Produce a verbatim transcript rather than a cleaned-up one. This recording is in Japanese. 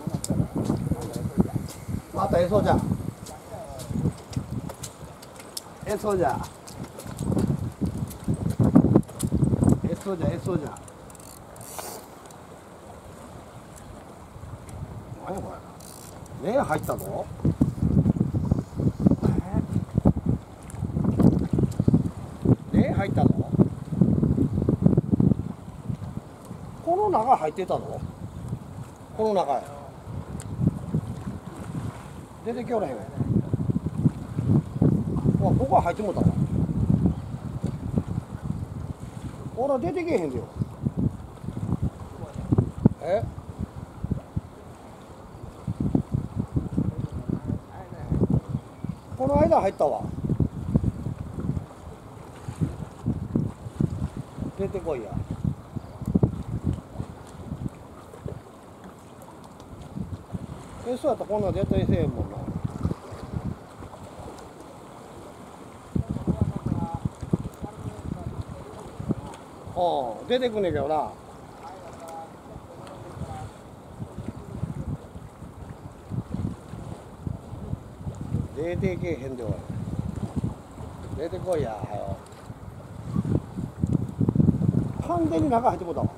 またえそうじゃ。えそうじゃ。えそうじゃ、えそうじゃ。何これ。ね入ったぞ。ね入ったぞ。この中入ってたぞ。この中へ。出てきおらへん。わ、ここは入ってもうたわ。ほら出てけへんでよ。え？この間入ったわ。出てこいや。え、そうやったらこんなん絶対せえへんもんな。うん、出てくんねんけどな。出てけへんでおい。出てこいや、はよ。完全に中入ってもうたわ。